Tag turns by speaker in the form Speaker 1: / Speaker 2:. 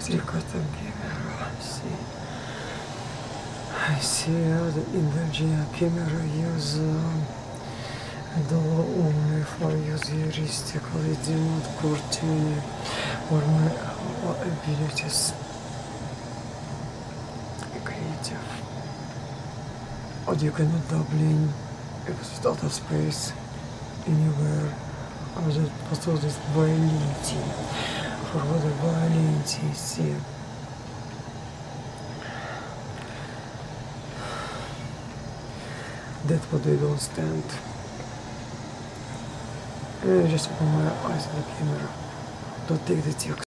Speaker 1: Tricotam camera. I see how the energy camera use though only for useristically do not continue or my abilities. Creative. Or you cannot doubling if out of space anywhere or that possible violence for what the violence is here. That's what they don't stand. Just open my eyes at the camera. Don't take the text.